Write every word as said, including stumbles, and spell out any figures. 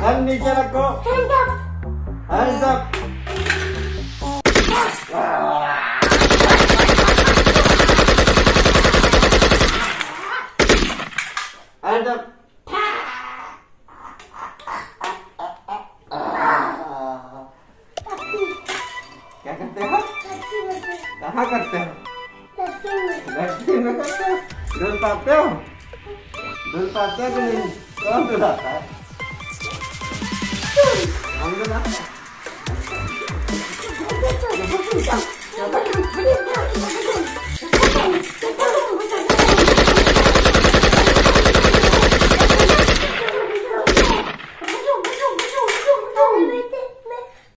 Hand नीचे रखो। Hands up. Hands up. क्या करते हो? कहाँ करते हो? लट्ठी में करते हो? धुल पाते हो? धुल पाते हो कि नहीं? कौन धुलाता है? हम धुलाते हैं।